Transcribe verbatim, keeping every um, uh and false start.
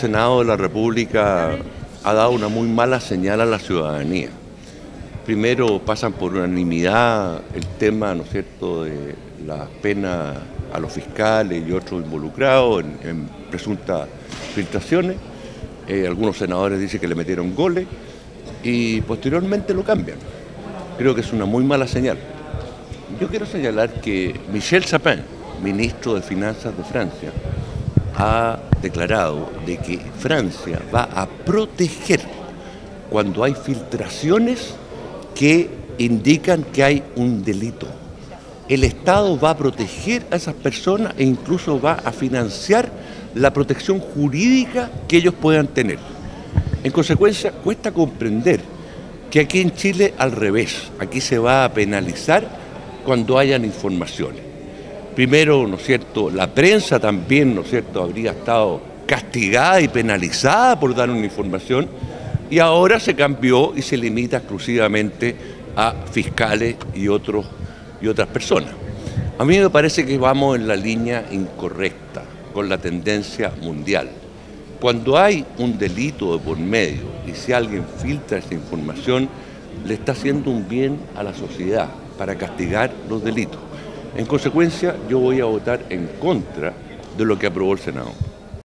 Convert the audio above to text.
Senado de la República ha dado una muy mala señal a la ciudadanía. Primero pasan por unanimidad el tema, ¿no es cierto?, de las penas a los fiscales y otros involucrados en, en presuntas filtraciones. Eh, algunos senadores dicen que le metieron goles y posteriormente lo cambian. Creo que es una muy mala señal. Yo quiero señalar que Michel Sapin, ministro de Finanzas de Francia, ha declarado de que Francia va a proteger cuando hay filtraciones que indican que hay un delito. El Estado va a proteger a esas personas e incluso va a financiar la protección jurídica que ellos puedan tener. En consecuencia, cuesta comprender que aquí en Chile al revés, aquí se va a penalizar cuando hayan informaciones. Primero, ¿no es cierto?, la prensa también, ¿no es cierto?, habría estado castigada y penalizada por dar una información, y ahora se cambió y se limita exclusivamente a fiscales y, otros, y otras personas. A mí me parece que vamos en la línea incorrecta, con la tendencia mundial. Cuando hay un delito de por medio y si alguien filtra esa información, le está haciendo un bien a la sociedad para castigar los delitos. En consecuencia, yo voy a votar en contra de lo que aprobó el Senado.